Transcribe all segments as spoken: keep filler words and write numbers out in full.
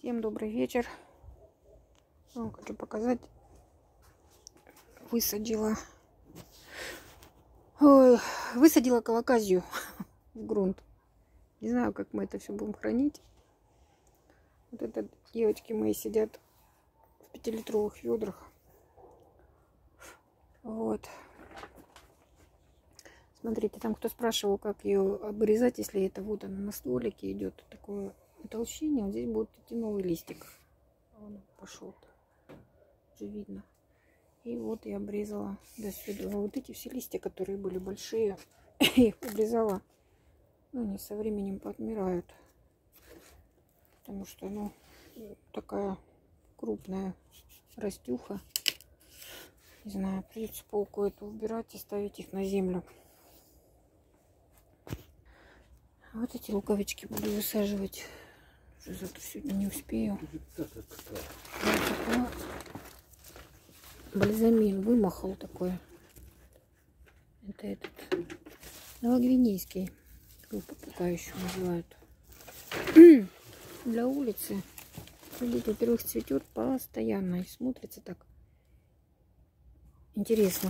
Всем добрый вечер. Ну, хочу показать. Высадила. Ой, высадила колоказию в грунт. Не знаю, как мы это все будем хранить. Вот это девочки мои сидят в пятилитровых ведрах. Вот. Смотрите, там кто спрашивал, как ее обрезать, если это вот она на стволике идет такое утолщение. Вот здесь будет идти новый листик. Он пошел. Уже видно. И вот я обрезала до сюда. Вот эти все листья, которые были большие, я их обрезала. Ну, они со временем поотмирают. Потому что, ну, такая крупная растюха. Не знаю, придется полку эту убирать и ставить их на землю. Вот эти луковички буду высаживать. Уже завтра сегодня не успею. Вот бальзамин вымахал такой. Это этот новогвинейский. Группа пока еще называют. Для улицы. Видите, во-первых, цветет постоянно и смотрится так интересно.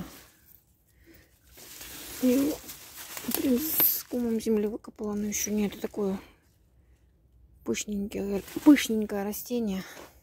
И с комом земли выкопала, но еще нет. Такое пышненькое, пышненькое растение.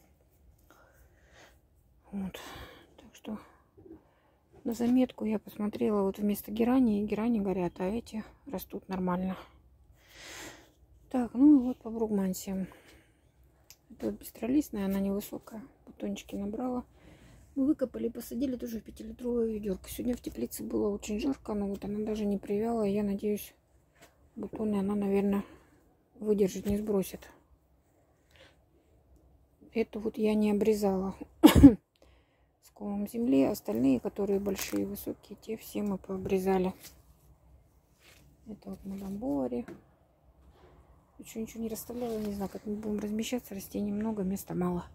Вот. Так что на заметку я посмотрела, вот вместо герани, герани горят, а эти растут нормально. Так, ну и вот по бругмансиям. Это вот быстролистная, она невысокая. Бутончики набрала. Мы выкопали и посадили тоже в пятилитровую ведерко. Сегодня в теплице было очень жарко, но вот она даже не привяла. Я надеюсь, бутоны она, наверное, выдержит, не сбросит. Эту вот я не обрезала с комом земли. Остальные, которые большие, высокие, те все мы пообрезали. Это вот мадам Бовари. Еще ничего не расставляла, не знаю, как мы будем размещаться. Растений много, места мало.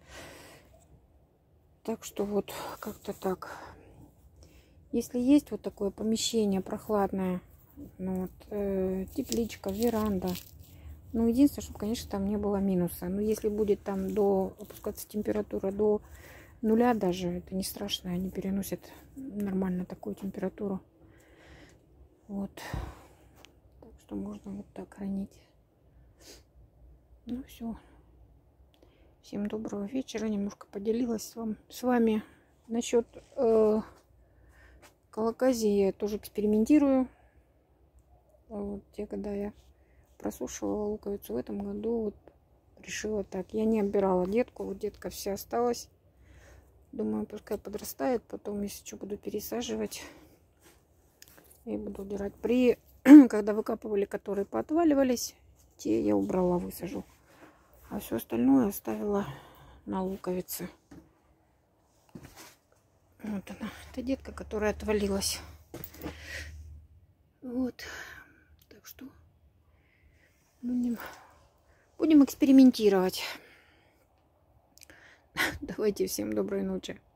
Так что вот как-то так. Если есть вот такое помещение прохладное, ну вот, э, тепличка, веранда. Ну, единственное, чтобы, конечно, там не было минуса. Но если будет там до опускаться температура до нуля даже, это не страшно. Они переносят нормально такую температуру. Вот. Так что можно вот так хранить. Ну все. Всем доброго вечера. Немножко поделилась с, вам, с вами насчет э, колоказии. Я тоже экспериментирую. Вот те, когда я просушивала луковицу в этом году, вот решила так. Я не оббирала детку. Вот детка вся осталась. Думаю, пускай подрастает. Потом, если что, буду пересаживать. И буду убирать. При, когда выкапывали, которые поотваливались, те я убрала, высажу. А все остальное оставила на луковице. Вот она. Это детка, которая отвалилась. Вот. Так что будем, будем экспериментировать. Давайте, всем доброй ночи.